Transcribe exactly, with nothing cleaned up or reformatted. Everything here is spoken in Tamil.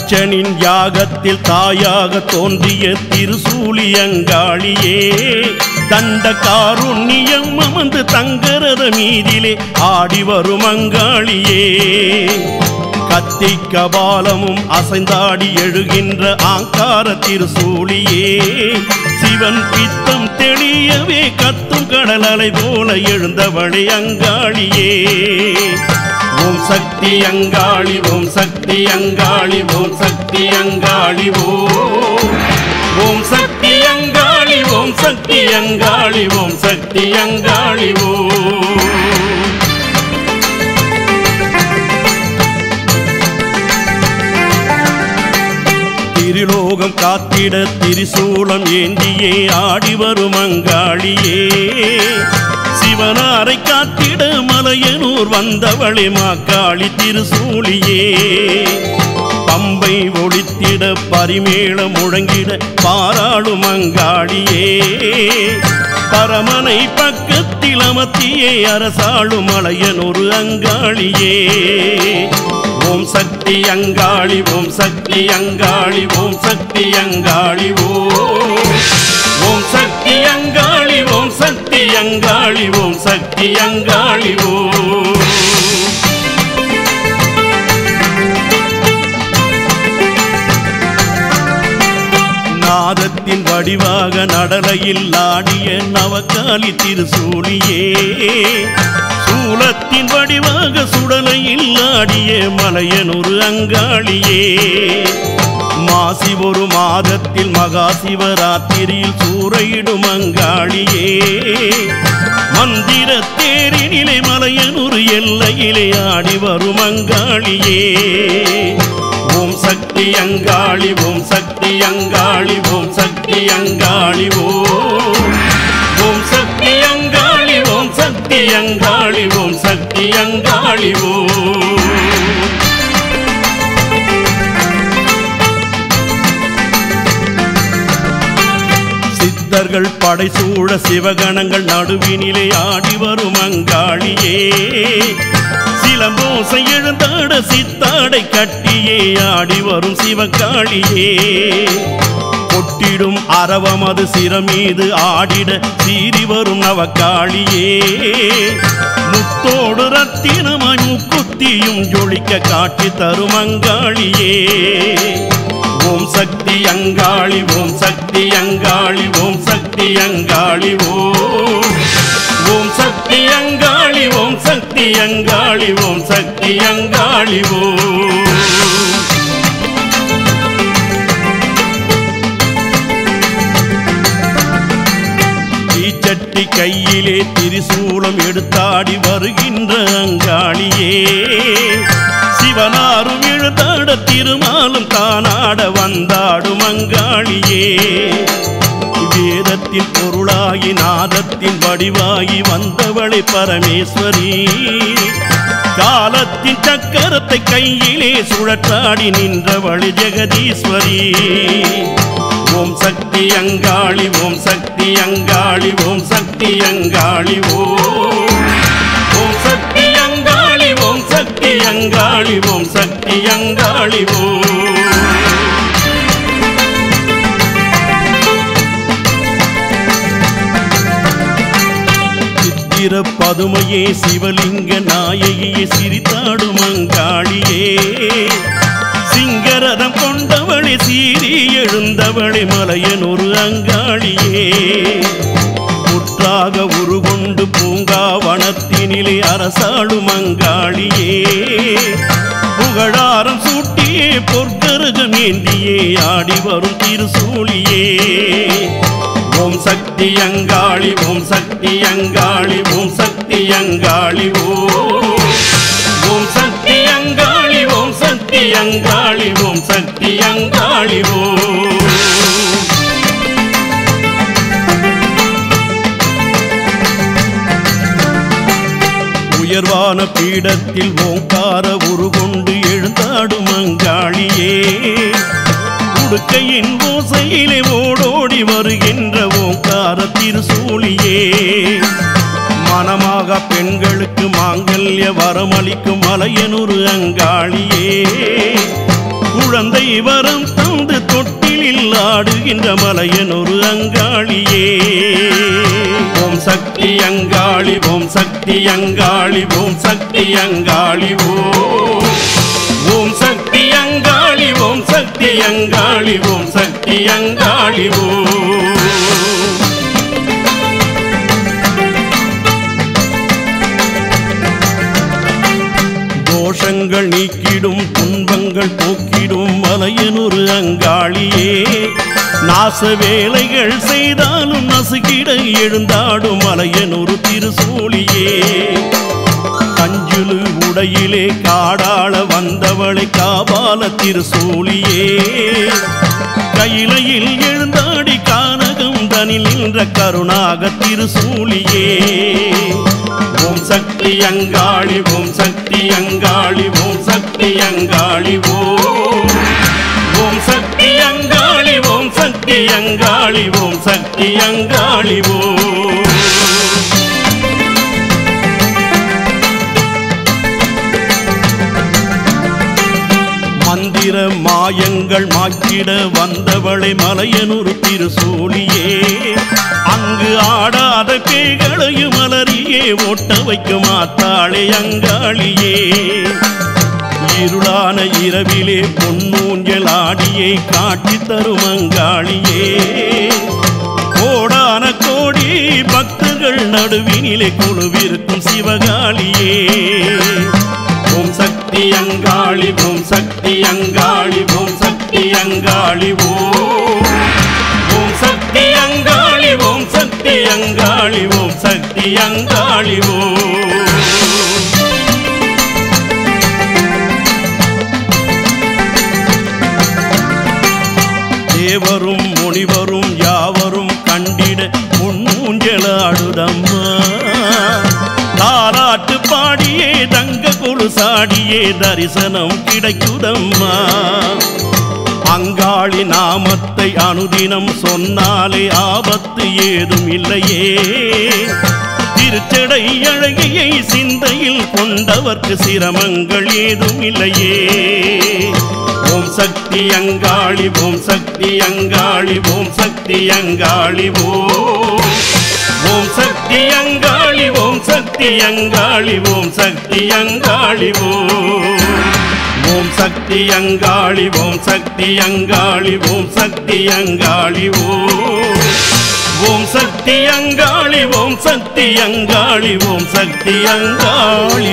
தட்சனின் யாகத்தில் தாயாக தோன்றிய திருசூலி அங்காளியே தண்ட காருண்யம் அமர்ந்து தங்கரத மீதிலே ஆடி வரும் அங்காளியே கத்தி கபாலமும் அசைந்தாடி எழுகின்ற ஆங்கார திருசூலியே சிவன் பித்தம் தெளியவே கத்தும் கடல் அலை போல எழுந்தவளே அங்காளியே ஓம் சக்தி அங்காளி ஓம் சக்தி அங்காளி ஓம் சக்தி அங்காளி ஓம் ஓம் சக்தி அங்காளி ஓம் சக்தி அங்காளி ஓம் சக்தி அங்காளி ஓம் திரிலோகம் காத்திட திரிசூலம் ஏந்தியே ஆடி வரும் அங்காளியே சிவனாரை காத்திட மலையனூர் வந்தவளே மாக்காளி திருசூலியே பம்பை ஒளித்திட பரிமேளம் முழங்கிட பாராளும் அங்காளியே பரமனை பக்கத்தில் அமர்த்தியே அரசாளும் மலையனூர் அங்காளியே ஓம் சக்தி அங்காளி ஓம் சக்தி அங்காளி ஓம் சக்தி அங்காளி ஓம் ஓம் சக்தி அங்காளி ஓம் சக்தி அங்காளி ஓம் சக்தி அங்காளி ஓம் நாதத்தின் வடிவாக நடலையில் ஆடிய நவகாளி திருசூலியே சூலத்தின் வடிவாக சுடலையில் ஆடிய மலையனூர் அங்காளியே மாசி ஒரு மாதத்தில் மகா சிவராத்திரியில் சூறையிடும் அங்காளியே மந்திர தேரினிலே மலையனூர் எல்லையிலே ஆடி வரும் அங்காளியே ஓம் சக்தி அங்காளி ஓம் சக்தி அங்காளி ஓம் சக்தி அங்காளி ஓம் ஓம் சக்தி அங்காளி ஓம் சக்தி அங்காளி ஓம் சக்தி அங்காளி ஓம் சித்தர்கள் படைசூழ சிவகணங்கள் நடுவினிலே ஆடி வரும் அங்காளியே சிலம்போசை எழுந்தாட சித்தாடை கட்டியே ஆடி வரும் சிவகாளியே கொட்டிடும் அரவமது சிரமீது ஆடிட சீறி வரும் நவகாளியே முத்தோடு ரத்தினமாய் முக்குத்தியும் ஜொலிக்க காட்டி தரும் அங்காளியே ஓம் சக்தி அங்காளி ஓம் சக்தி அங்காளி ஓம் சக்தி அங்காளி ஓம் ஓம் சக்தி அங்காளி ஓம் சக்தி அங்காளி ஓம் சக்தி அங்காளி ஓம் தீச்சட்டி கையிலே திரிசூலம் எடுத்தாடி வருகின்ற அங்காளியே சிவனாரும் எழுதாட திருமாலும் தானாட வந்தாடும் அங்காளியே வேதத்தின் பொருளாகி நாதத்தின் வடிவாகி வந்தவளை பரமேஸ்வரி காலத்தின் சக்கரத்தை கையிலே சுழற்றாடி நின்றவளை ஜெகதீஸ்வரி ஓம் சக்தி அங்காளி ஓம் சக்தி அங்காளி ஓம் சக்தி அங்காளி ஓம் ஓம் சக்தி அங்காளி ஓம் சக்தி அங்காளி ஓம் சக்தி அங்காளி ஓம் சித்திர பதுமையே சிவலிங்க நாயகியே சிரித்தாடும் அங்காளியே சிங்கரதம் கொண்டவளே சீறி எழுந்தவளே மலையனூர் அங்காளியே புற்றாக உருகொண்டு பூங்காவனத்தினிலே அரசாளும் அங்காளியே புகழாரம் சூட்டியே பொற்கருகம் ஏந்தியே ஆடி வரும் திருசூலியே ஓம் சக்தி அங்காளி ஓம் சக்தி அங்காளி ஓம் சக்தி அங்காளி ஓம் ஓம் சக்தி அங்காளி ஓம் சக்தி அங்காளி ஓம் சக்தி அங்காளி ஓம் உயர்வான பீடத்தில் ஓங்கார உருகொண்டு எழுந்தாடும் அங்காளியே உடுக்கையின் ஓசையிலே ஓடோடி வருகின்ற ஓங்கார திருசூலியே மனமாக பெண்களுக்கு மாங்கல்ய வரமளிக்கும் மலையனூர் அங்காளியே குழந்தை வரம் தந்து தொட்டிலில் ஆடுகின்ற மலையனொரு அங்காளியே. ஓம் சக்தி அங்காளி ஓம் சக்தி அங்காளி ஓம் சக்தி அங்காளி ஓம். ஓம் சக்தி அங்காளி ஓம் சக்தி அங்காளி ஓம் சக்தி அங்காளி ஓம். தோஷங்கள் நீக்கிடும் துன்பங்கள் போக்கிடும் மலையனொரு அங்காளியே. நாச வேலைகள் செய்தாலும் நசுக்கிட எழுந்தாடும் மலையனொரு திருசூலியே. கஞ்சுலு உடையிலே காடாள வந்தவளை காபால திருசூலியே. கையிலையில் எழுந்தாடி கானகம் தனில் நின்ற கருணாக திருசூலியே. ஓம் சக்தி அங்காளி ஓம் சக்தி அங்காளி ஓம் சக்தி அங்காளி ஓம். ஓம் சக்தி அங்காளி ஓம் சக்தி அங்காளி ஓம் சக்தி அங்காளி ஓம். மந்திர மாயங்கள் மாற்றிட வந்தவளை மலையனொரு திருசூலியே. அங்கு ஆடாத பேய்களையும் மலரியே ஓட்ட வைக்கும் ஆத்தாளே அங்காளியே. இருளான இரவிலே பொன்னூஞ்சல் ஆடியை காட்டி தரும் அங்காளியே. கோடான கோடி பக்தர்கள் நடுவினிலே குழுவிருக்கும் சிவகாளியே. ஓம் சக்தி அங்காளி ஓம் சக்தி அங்காளி ஓம் சக்தி அங்காளி ஓம். ஓம் சக்தி அங்காளி ஓம் சக்தி அங்காளி ஓம் சக்தி அங்காளி ஓம். தேவரும் முனிவரும் யாவரும் கண்டிட முன்னூஞ்சலாடுதம்மா. தாலாட்டு பாடியே தங்க கொலுசாடியே தரிசனம் கிடைக்குதம்மா. அங்காளி நாமத்தை அனுதினம் சொன்னாலே ஆபத்து ஏதும் இல்லையே. திருச்சடை அழகியை சிந்தையில் கொண்டவர்க்கு சிரமங்கள் ஏதும் இல்லையே. ஓம் சக்தி அங்காளி ஓம் சக்தி அங்காளி ஓம் சக்தி அங்காளி ஓம். ஓம் சக்தி அங்காளி ஓம் சக்தி அங்காளி ஓம் சக்தி அங்காளி ஓம். ஓம் சக்தி அங்காளி ஓம் சக்தி அங்காளி ஓம் சக்தி அங்காளி ஓம். ஓம் சக்தி அங்காளி ஓம் சக்தி அங்காளி ஓம் சக்தி அங்காளி